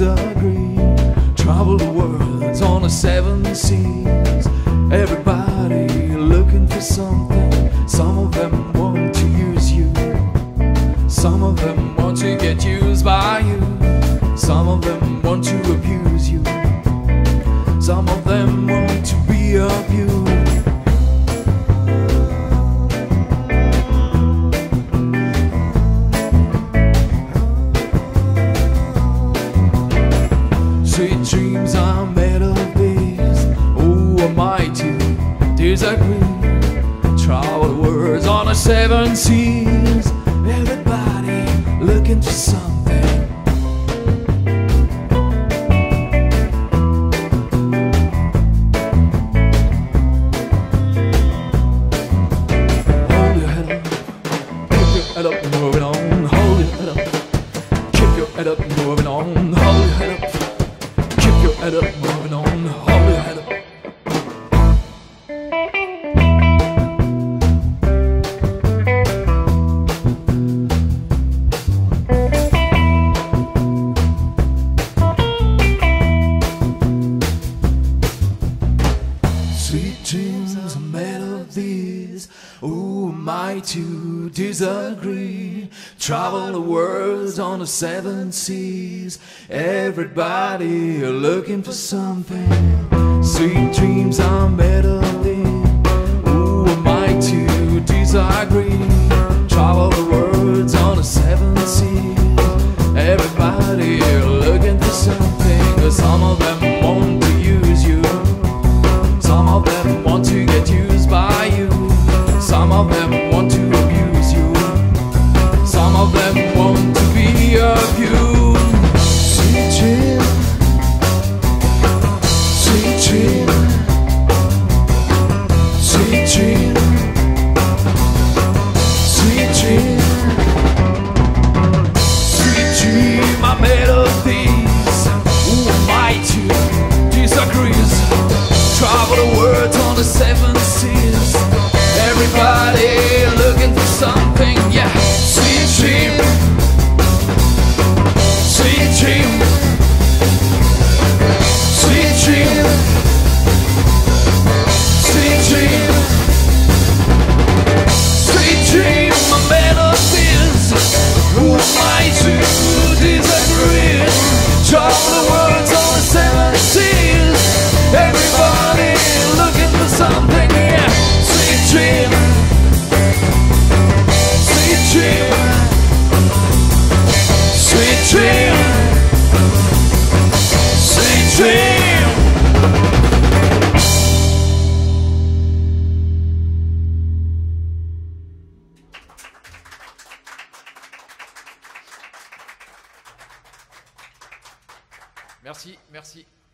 disagree. Travel the world on the 7 seas. Everybody looking for something. Some of them want to use you. Some of them want to get used by you. Some of them want to abuse you. Some of them want to be abused. Sweet dreams are made of these. Oh, am I to disagree? Travel the words on the 7 seas. Everybody looking for something. Hold your head up, keep your head up, moving on. Hold your head up, keep your head up, moving on. Hold your head up. Keep your head up, moving on, hold your head up. Sweet dreams are made of these. Who am I to disagree? Travel the world on the 7 seas. Everybody looking for something. Sweet dreams are made of these. Who am I to disagree? Travel the world on the 7 seas. Everybody looking for something. Some of them want to use you. Some of them want to get used by you. Some of them want to abuse you. Some of them want to be abused. Sweet dream, sweet dream, sweet dream, sweet dream, sweet dream. I'm made of these. Who am I to disagree? Travel the world on the 7 seas. Everybody looking for something, yeah. Sweet dream, sweet dream, sweet dream, sweet dream, sweet dream. My melodies. Who am I to disagree? Travel the world on the 7 seas. Everybody looking for something, yeah. Sweet dream, sweet dream, sweet dream, sweet dream. Merci, merci.